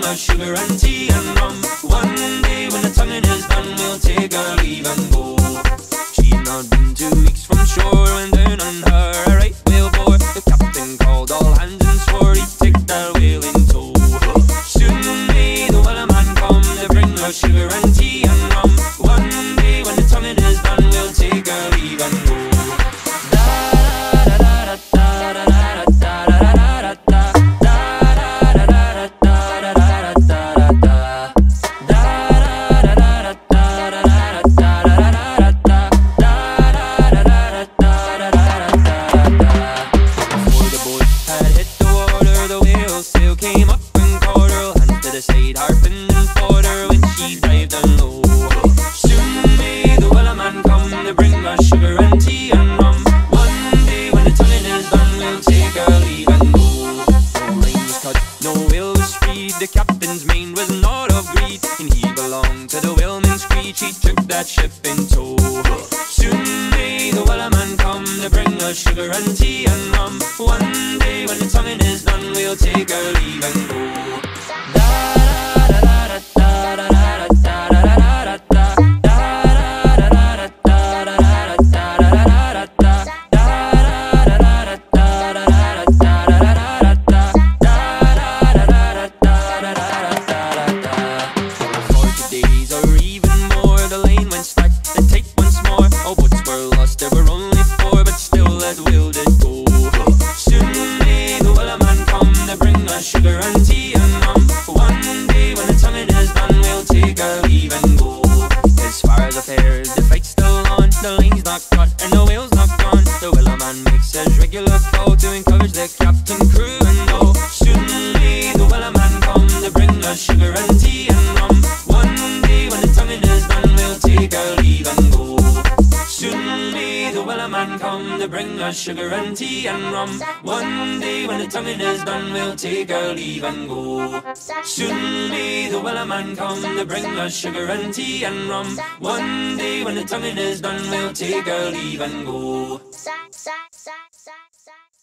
us sugar and tea and rum. One day when the tonguing is done, we'll take our leave and go. She'd not been 2 weeks from shore when down on her a right whale bore. The captain called all hands and swore he'd take that whale in tow. Soon may the Wellaman come to bring us sugar and tea and rum. One day when the tonguing is done, we'll take our leave and go. The captain's mind was not of greed, and he belonged to the whaleman's creed. He took that ship in tow. Soon may the Wellaman come to bring us sugar and tea and rum. One day when the tonguing is done, we'll take our leave and go. Sugar and tea and rum. One day when the tonguing is done, we'll take our leave and go. As far as affairs, the fight's still on. The line's not cut and the whale's not gone. The Wellaman makes his regular call to encourage the captain, crew and all. Soon may the Wellaman come to bring us sugar and tea and rum. One day when the tonguing is done, we'll take our leave and go. Soon may the Wellaman come to bring us sugar and tea and rum. One day when the tonguing is done, we'll take our leave and go. Soon may the Wellaman come to bring us sugar and tea and rum. One day when the tonguing is done, we'll take our leave and go.